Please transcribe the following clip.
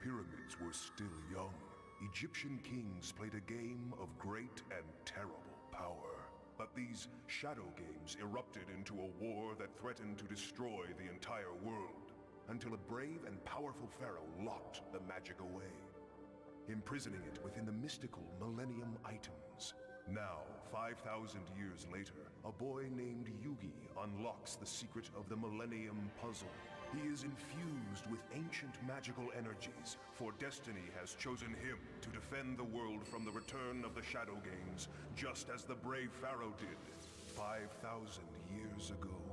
pyramids were still young, Egyptian kings played a game of great and terrible power. But these shadow games erupted into a war that threatened to destroy the entire world, until a brave and powerful pharaoh locked the magic away, imprisoning it within the mystical Millennium Items. Now, 5,000 years later, a boy named Yugi unlocks the secret of the Millennium Puzzle. He is infused with ancient magical energies, for destiny has chosen him to defend the world from the return of the Shadow Games, just as the brave pharaoh did 5,000 years ago.